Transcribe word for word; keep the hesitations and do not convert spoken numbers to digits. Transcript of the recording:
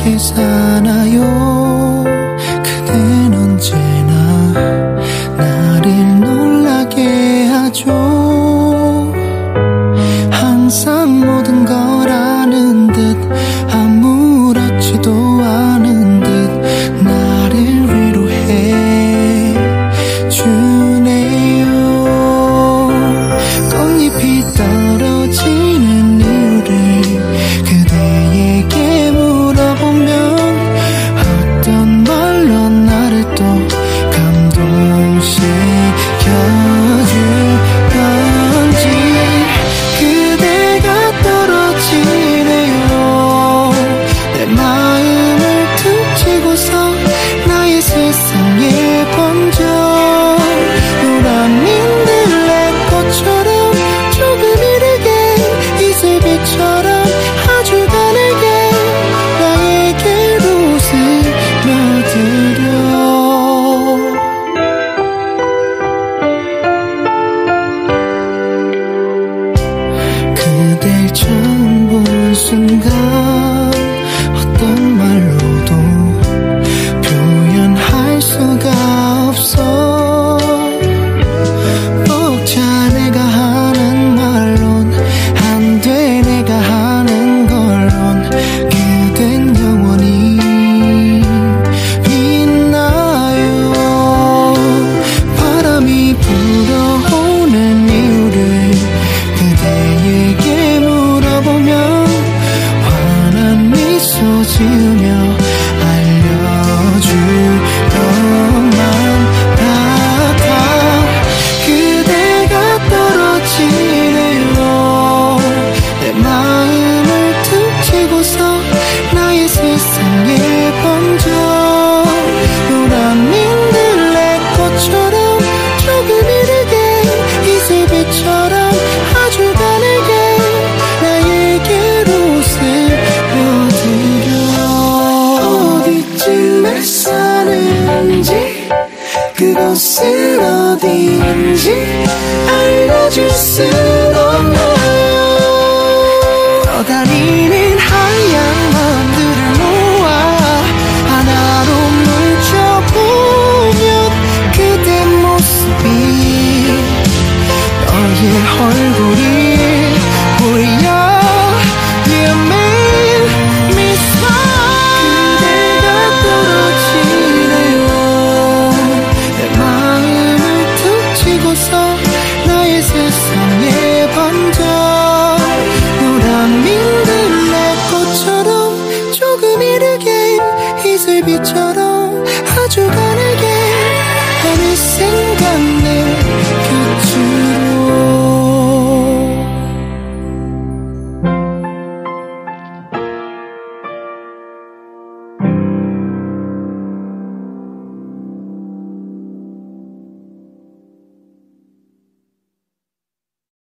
어떻게 사나요? 그댄 언제나 나를 놀라게 하죠. 항상 모든 걸 아는 듯 아무렇지도 않은 듯 나를 위로해 주네요. 꽃잎이 떨어지는 이유를 그대에게 물어보면 어떤 말로 나를 또 감동시켜주던지 그대가 떨어지네요. 내 마음을 툭 치고서 나의 세상에 번져 노란 민들레 꽃처럼 조금 이르게 이슬빛처럼 아주 가늘게 나에게로 스며들어. 그댈 처음 본 순간 어떤 말로도 표현할 수가 없어. 벅차 내가 하는 말론 안 돼 내가 하는 걸론 그댄 영원히 빛나요. 바람이 불어오는 이유를 그대에게 물어보면 환한 미소 지으며 알려줄 것만 같아. 그대가 떨어지네요. 내 마음을 툭 치고서 나의 세상에 번져 노란 민들레 꽃처럼 조금 이르게 이슬빛처럼 아주 가늘게 나에게로 스며들어. 어디쯤에 사는지 그곳은 어디인지